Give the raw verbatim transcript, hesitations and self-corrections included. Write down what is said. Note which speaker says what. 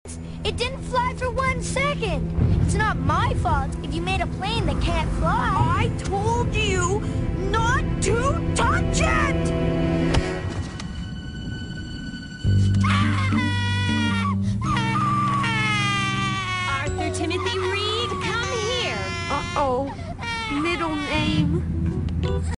Speaker 1: It didn't fly for one second. It's not my fault if you made a plane that can't fly.
Speaker 2: I told you not to touch it!
Speaker 3: Arthur Timothy Reed, come here.
Speaker 2: Uh-oh. Middle name.